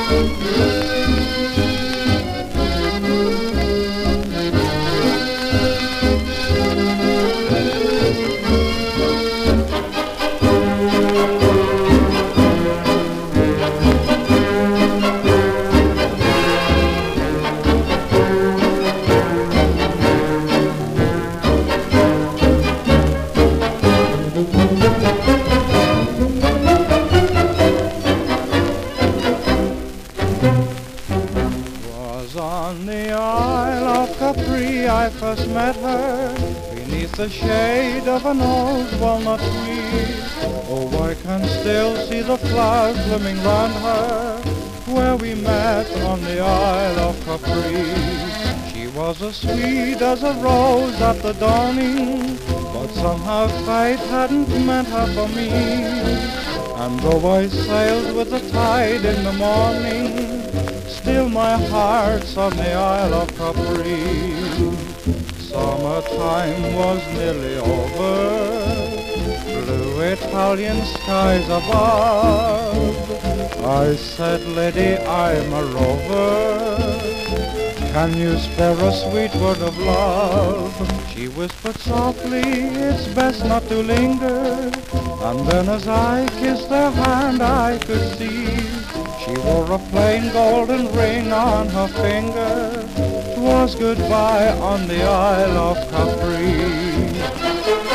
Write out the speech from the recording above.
On the Isle of Capri I first met her, beneath the shade of an old walnut tree. Oh, I can still see the flowers blooming round her, where we met on the Isle of Capri. She was as sweet as a rose at the dawning, but somehow fate hadn't meant her for me. And though I sailed with the tide in the morning, still my heart's on the Isle of Capri. Summertime was nearly over, blue Italian skies above. I said, lady, I'm a rover, can you spare a sweet word of love? She whispered softly, it's best not to linger. And then as I kissed her hand I could see she wore a plain golden ring on her finger. 'Twas goodbye on the Isle of Capri.